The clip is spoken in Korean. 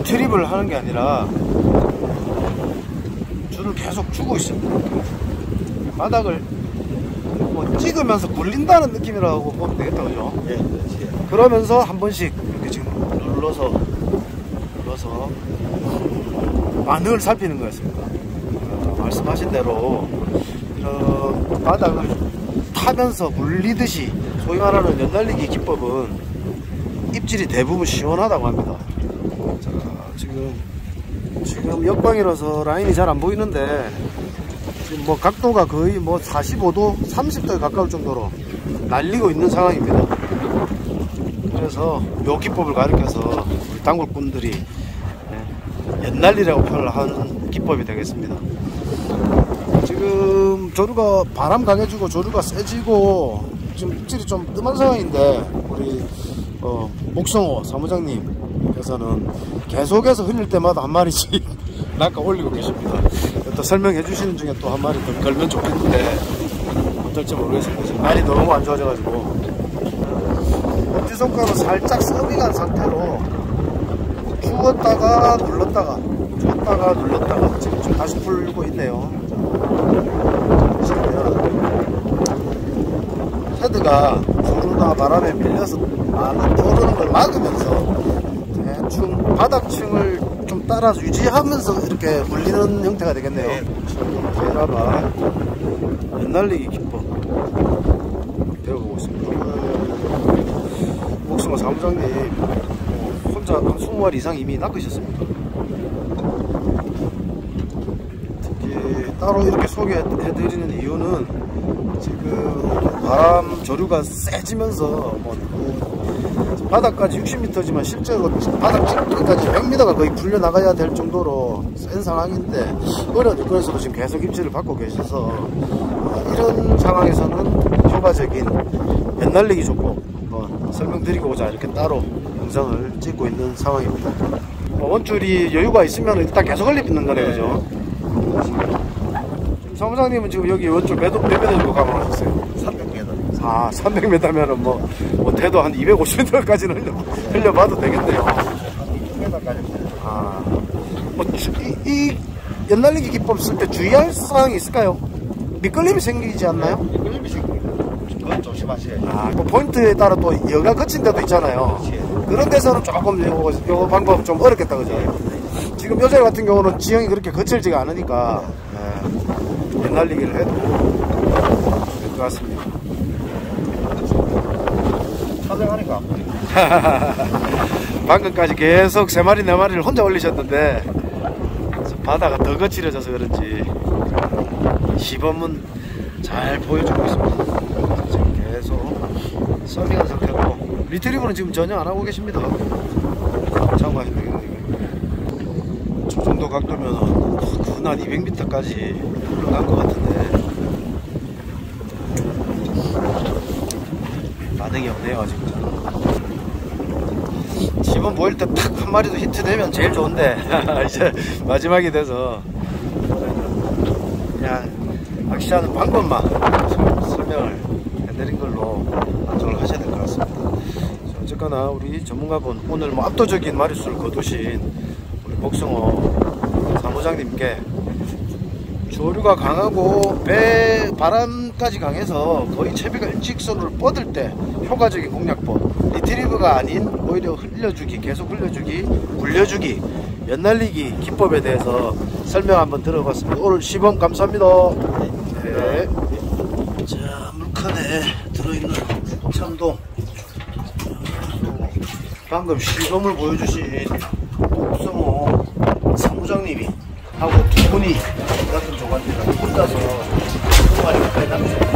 리트립을 하는 게 아니라 줄을 계속 주고 있습니다. 바닥을 뭐 찍으면서 굴린다는 느낌이라고 보면 되겠다, 그죠? 예, 그렇지. 그러면서 한 번씩 이렇게 지금 눌러서 반응을 살피는 거였습니다. 말씀하신 대로 이런 바닥을 타면서 굴리듯이 소위 말하는 연달리기 기법은 입질이 대부분 시원하다고 합니다. 자, 지금 역광이라서 라인이 잘 안 보이는데 지금 뭐 각도가 거의 뭐 45도, 30도에 가까울 정도로 날리고 있는 상황입니다. 그래서 요 기법을 가르쳐서 우리 단골꾼들이 연날리라고 표현을 한 기법이 되겠습니다. 지금 조류가 바람 강해지고 조류가 세지고 지금 입질이 좀 뜸한 상황인데 우리 목성호 사무장님께서는 계속해서 흘릴 때마다 한 마리씩 낚아 올리고 계십니다. 또 설명해 주시는 중에 또 한 마리 더 걸면 좋겠는데 어떨지 모르겠습니다. 지금 날이 너무 안 좋아져가지고 엄지손가락으로 살짝 서빙한 상태로 주었다가 눌렀다가 지금 좀 다시 풀고 있네요. 헤드가 조류나 바람에 밀려서 떠오르는 걸 막으면서 대충 바닥층을 좀 따라서 유지하면서 이렇게 물리는 형태가 되겠네요. 베라바 연날리기 기법 배워보고 있습니다. 목성호 사무장님 혼자 한 20마리 이상 이미 낚으셨습니다. 특히 따로 이렇게 소개해드리는 이유는 지금 바람 조류가 세지면서 뭐 바닥까지 60m지만 실제로 바닥 찍기까지 100m가 거의 풀려 나가야 될 정도로 센 상황인데 어려워서도 지금 계속 입질을 받고 계셔서 이런 상황에서는 효과적인 연날리기 조법 설명드리고자 이렇게 따로 영상을 찍고 있는 상황입니다. 원줄이 여유가 있으면 일단 계속 흘리는 거네, 그죠? 사무장님은 지금 여기 원줄 몇 m 정도 감안하셨어요? 300m. 아, 300m면은 뭐 대도 한 250m까지는 흘려봐도 되겠네요. 200m까지. 아, 뭐 이 연날리기 기법 쓸 때 주의할 사항이 있을까요? 미끌림이 생기지 않나요? 미끌림이 생기면 그건 조심하셔야죠. 아, 그 포인트에 따라 또 여가 거친 데도 있잖아요. 그런 데서는 조금 요 방법 좀 어렵겠다, 그죠? 지금 요새 같은 경우는 지형이 그렇게 거칠지가 않으니까 연날리기를 해도 될 것 같습니다. 촬영하니까 안 보이네. 방금까지 계속 3마리 4마리를 혼자 올리셨는데 바다가 더 거칠어져서 그런지 시범은 잘 보여주고 있습니다. 지금 계속 서밍한 상태로 리트리브는 지금 전혀 안 하고 계십니다. 참고하시면 되겠네요. 저 정도 각도면 근한 200m까지 올라간 것 같은데 반응이 없네요. 아직 시범 보일 때 탁 한 마리도 히트 되면 제일 좋은데 이제 마지막이 돼서 그냥 낚시하는 방법만 설명을 해드린 걸로 만족을 하셔야 될 것 같습니다. 어쨌거나 우리 전문가분 오늘 뭐 압도적인 마리수를 거두신 우리 목성호 사무장님께 조류가 강하고 배 바람까지 강해서 거의 채비가 일직선으로 뻗을 때 효과적인 공략법 리트리브가 아닌 오히려 흘려주기, 계속 흘려주기, 굴려주기, 연날리기 기법에 대해서 설명 한번 들어봤습니다. 오늘 시범 감사합니다. 네. 자, 물칸에 들어있는 참돔 방금 시범을 보여주신 목성호 사무장님이 하고 두 분이 같은 조관들이 혼자서 한 마리 가까이 남으셨습니다.